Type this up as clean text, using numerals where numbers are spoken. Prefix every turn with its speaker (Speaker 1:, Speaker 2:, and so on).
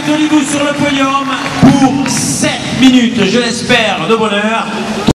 Speaker 1: Tenez-vous sur le podium pour 7 minutes, je l'espère, de bonheur.